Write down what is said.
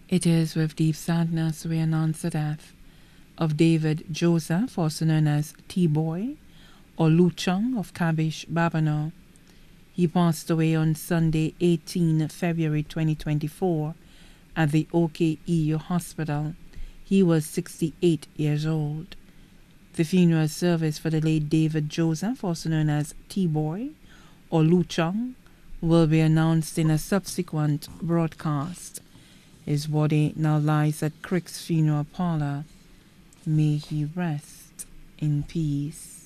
It is with deep sadness we announce the death of David Joseph, also known as T-Boy, or Luchang of Kabish, Babano. He passed away on Sunday, 18 February 2024, at the OKEU Hospital. He was 68 years old. The funeral service for the late David Joseph, also known as T-Boy, or Luchang, will be announced in a subsequent broadcast. His body now lies at Crick's Funeral Parlor. May he rest in peace.